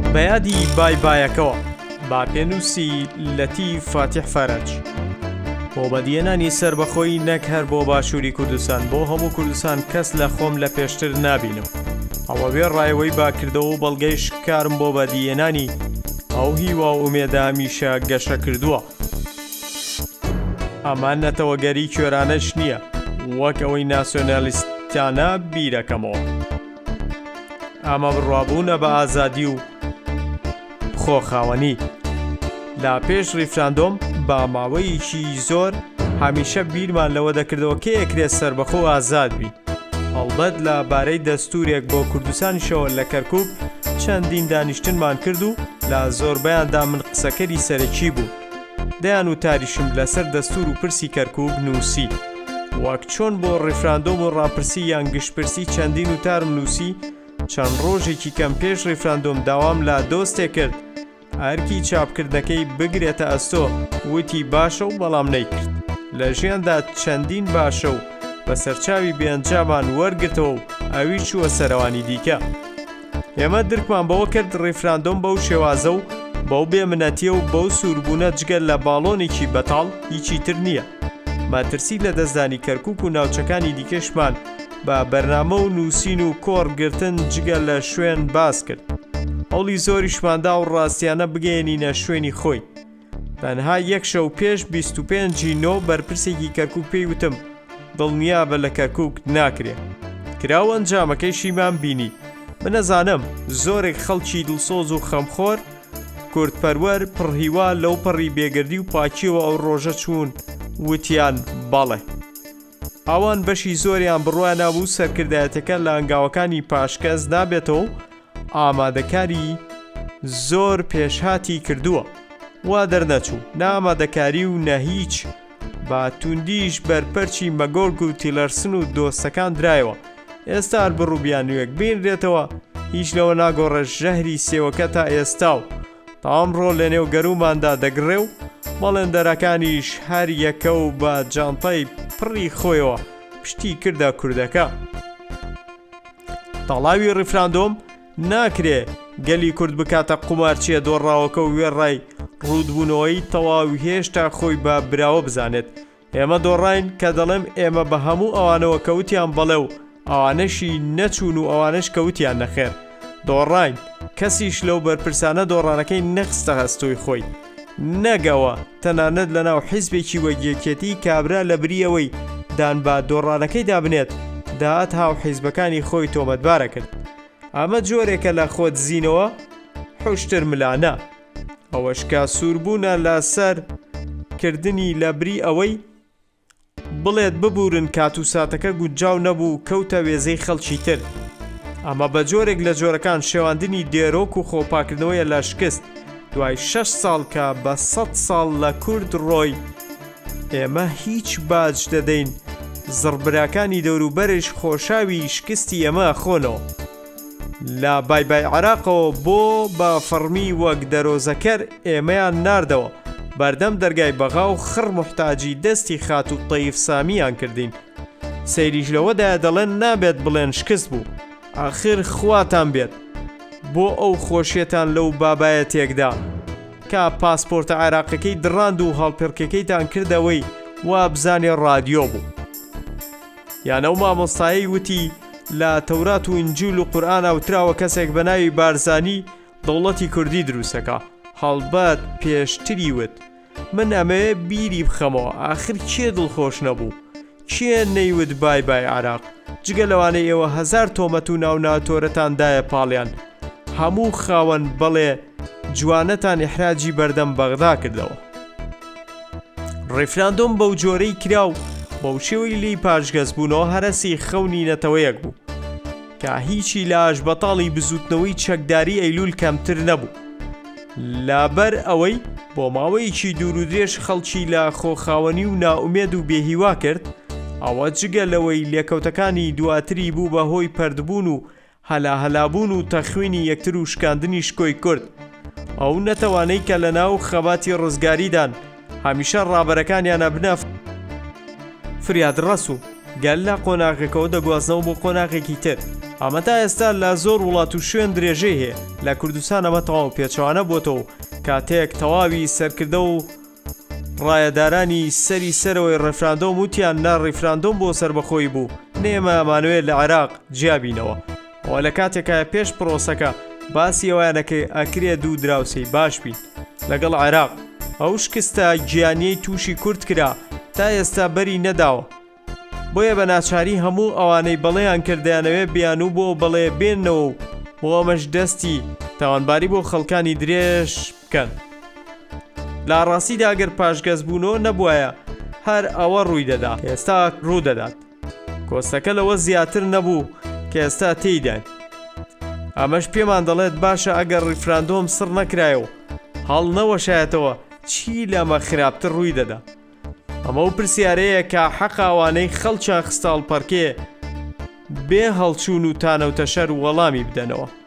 بەیادی بای بایەکەوە با پێنووسی لەتیف فاتیح فەرەج بۆ بەدیێنانی سربەخۆی نەک هەر بۆ باشووری کوردستان بۆ هەموو کوردستان کەس لە خۆم لە پێشتر نابینم. ئەوە بێ ڕایەوەی باکردەوە و بەڵگەی شکارم بۆ بەدیێنانی ئەو هیوا و ئومێدە هەمیشە گەشە کردووە. ئەمان نەتەوەگەری کوێرانەش نییە وەک ئەوەی ناسیۆنالیستانە بیرەکەمەوە. ئەمە بڕوابوونە بە ئازادی و خۆخاوەنی. لا پێش ریفراندۆم با ماوەیەکی زۆر هەمیشە بیرمان لەوە دەکردەوە کە ئەکرێت سربەخۆ ئازاد بی. هەڵبەت لە بارەی دەستوورێک بۆ کوردستانیشەوە لە کەرکووک چەندین دانیشتنمان کرد و لە زۆربەیاندا من قسەکەری سەرەکی بوو. دەیان و تاریشم لەسەر دەستور و پرسی کەرکووک نووسی. وەک چۆن بۆ ڕیفراندۆم و ڕاپرسی یان گشتپرسی چەندین وتارم نووسی. چەند ڕۆژێکی کەم پێش ڕیفراندۆم داوام لە دۆستێک کرد ئەرکی چاپکردنەکەی بگرێتە ئەستۆ وتی باشە و بەڵام نەیکرد. لە ژیاندا چەندین باشە و بە سەرچاوی بێنجامان وەرگرتەوە و ئەوی چووە سەرەوانی دیکە. ئێمە درکمان بەوە کرد ڕیفراندۆم بەو شێوازە و بەو بێمنەتیە و بەو سووربوونە جگەل لە باڵۆنێکی بەتاڵ هیچی تر نییە. ماترسی لە دەستدانی کەرکووک و ناوچەکانی دیکەشمان بە بەرنامە و نووسین و کۆڕگرتن جگەل لە شوێن باس کرد. هەوڵی زۆریشماندا و ڕاستیانە بگەێنینە شوێنی خۆی. تەنها یەک شەو پێش 25 نۆ بەرپرسێکی کەرکووک پێی وتم دڵنیابە لە کەرکووک ناکرێ. کراوە ئەنجامەکەی شیمان بینی. من نەزانم زۆرێک خەڵکی دڵسۆز و خەمخۆر کوردپەروەر پڕهیوا لەو پەڕی بێگردی و پاکیەوە ئەو ڕۆژە چوون وتیان بەڵێ. ئەوان بەشی زۆریان بڕوای نابوو سەرکردایەتەکە لە ئەنگاوەکانی پاشکەس نابێتەوە ئامادەکاری زۆر پێشهاتی کردووە. وا دەرنەچوو نامادەکاری و نە هیچ باتوندیش بەرپەرچی مەگۆرگ و تیلەرسن و دۆستەکان درایەوە. ئێستا هەر بڕووبیانوێک بینرێتەوە هیچ لەوە ناگۆڕە ژەهری سێوەکە تا ئێستا و تا ئەمڕۆ لە نێو گەروماندا دەگڕێ و بەڵێندەرەکانیش هەر یەکە و بە جانتای پڕی خۆیەوە پشتی کردە کوردەکە. تەڵاوی ڕیفراندۆم ناکرێ گەلی کورد بکاتە قومارچیە دۆڕاوەکە و وێڕای ڕوودبوونەوەی تەواوی هێشتا خۆی بە براوە بزانێت. ئێمە دۆڕاین کە دەڵێم ئێمە بە هەموو ئەوانەوە کەوتیان بەڵێ و ئەوانەشی نەچوون و ئەوانش کەوتیان نەخێر. دۆڕاین کەسیش لەو بەرپرسانە دۆڕانەکەی نەخستە هەستۆی خۆی. نەگەوە تەنانەت لە ناو حیزبێکی وەگیەکێتی کابرا لە بریەوەی دان با دۆڕانەکەی دابنێت داهات هاو حیزبەکانی خۆی تۆمەتبارە کرد. ئەمە جۆرێکە لە خۆت زینەوە حوشتر ملانە. ئەوەش کا سووربوونە لەسەر کردنی لە بری ئەوەی بڵێت ببورن کات و ساتەکە گونجاو نەبوو کەوتە وێزەی خەڵکی تر. ئەمە بە جۆرێک لە جۆرەکان شێواندنی دێرۆک و خۆپاکردنەوەیە لە شکست. دوای 6 ساڵ کە بە 100 ساڵ لە کورد ڕۆی ئێمە هیچ باج دەدەین زڕبراکانی دەوروبەرش خۆشاوی شکستی ئێمە خۆنەوە. لە بای عێراقەوە بۆ بە فەرمی وەک دەرۆزەکەر ئێمەیان ناردەوە بەردەم دەرگای بەغا و خڕ محتاجی دەستی خات و تەیف سامیان کردین. سەیریش لەوەدا دەڵێن نابێت بڵێن شکست بوو. ئاخر خواتان بێت بۆ ئەو خۆشیێتان لەو بابایەتێکدا کە پاسپۆرتە عێراقەکەی دڕاند و هەڵپێڕکەکەیتان کردەوەی وا بزانێ ڕادیۆ بوو. یان ئەو مامۆستایی وتی لە تەورات و ئینجیل و قورئانە وتراوە کەسێک بە ناوی بارزانی دەوڵەتی کوردی دروستەکە. هەڵبەت پێشتری وت من ئەمەیە بیری بخەمەوە ئاخر کێ دڵخۆش نەبوو؟ کێ نەیوت بای عێراق؟ جگە لەوانەی ئێوە 1000 تۆمەت و ناوناتۆرەتاندایە پاڵیان هەموو خاوەن بەڵێ جوانەتان ئیحراجی بەردەم بەغدا کردەوە. ڕیفراندۆم بەو جۆرەی کرا و بەو شێوەی لی پاشگەز بوونەوە هەرەسی خەونی نەتەوەیەک بوو کە هیچی لە ئاشبەتاڵی بزوتنەوەی چەکداری ئەیلول کەمتر نەبوو. لابەر ئەوەی بۆ ماوەیەکی دوور و درێژ خەڵکی لە خۆخاوەنی و ناومێد و بێهیوا کرد. ئەوە جگە لەوەی لێکەوتەکانی دواتری بوو بە هۆی پەردبوون و هەلاهەلابوون و تەخوینی یەکتر و شکاندنی شکۆی کورد. ئەو نەتەوانەی کە لە ناو خەباتی ڕزگاریدان هەمیشە ڕابەرەکانیانە بنە فریاد ڕەس و گەل لە قۆناغێکەوە دەگوازنەوە بۆ قۆناغێکی تر. ئەمە تا ئێستا لە زۆر وڵات و شوێن درێژەی هەیە لە کوردستان ئەمە تەواو پێچەوانە بۆتەوە کاتێک تەواوی سەرکردە و ڕایەدارانی سەرەوەی ڕێفراندۆم وتیان نا ڕێفراندۆم بۆ سربەخۆی بوو نێمە ئەمانوێت لە عێراق جیابینەوە ئەوە لە کاتێکە پێش پرۆسەکە باسی ئەویانەکە ئەکرێ دوو دراوسەی باش بین لەگەڵ عێراق ئەو شکستە گیانیەی تووشی کورد کرا تا ئێستا بەری نەداوە بۆیە بە ناچاری هەموو ئەوانەی بەڵێیان کردیانەوێ بیان و بۆ بەڵێ بێنەوە و بۆ ئەمەش دەستی تاوانباری بۆ خەڵکانی درێژ بکەن لا ڕاستیدا ئەگەر پاشگەز بوونەوە نەبووایە هەر ئەوە ڕووی دەدا ئێستا ڕوو دەدات کۆستەکە لەوە زیاتر نەبوو کە ئێستا تێیدان ئەمەش پێمان دەڵێت باشە ئەگەر ڕیفراندۆم سڕ نەکرایەوە هەڵ نەوەشایەتەوە چی لەمە خراپتر ڕووی دەدا ئەمە و پرسیارەیە کە حەقاوانەی خەڵکیان خستاڵ پەرکێ بێ هەڵچوون و تانەوتە شەر وەڵامی بدەنەوە